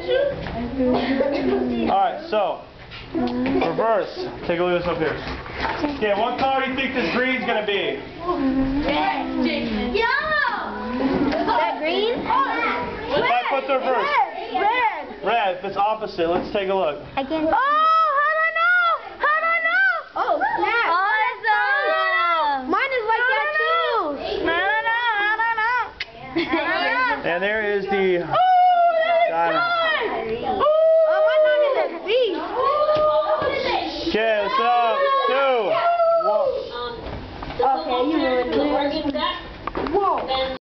Alright, so reverse. Take a look at this up here. Okay, what color do you think this green's gonna be? Red. Yellow. Is that green? If I put the reverse. Red. Red. It's opposite. Let's take a look. Again. Oh, how do I know? How do I know? Oh, snap. Awesome. Mine is like that too. I don't know. And there is the. Oh, that is good. Oh, my name is a beast. Okay, so.